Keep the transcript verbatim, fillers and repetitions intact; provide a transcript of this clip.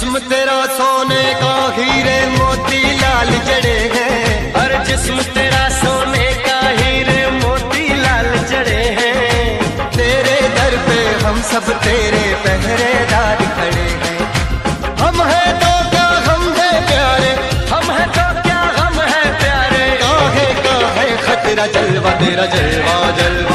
जिस्म तेरा सोने का हीरे मोती लाल जड़े हैं, हर जिस्म तेरा सोने का हीरे मोती लाल जड़े हैं। तेरे दर पे हम सब तेरे पहरेदार खड़े हैं। हम हैं तो क्या हम है प्यारे, हम हैं तो क्या हम है प्यारे। काहे का है खतरा, जलवा तेरा जलवा जलवा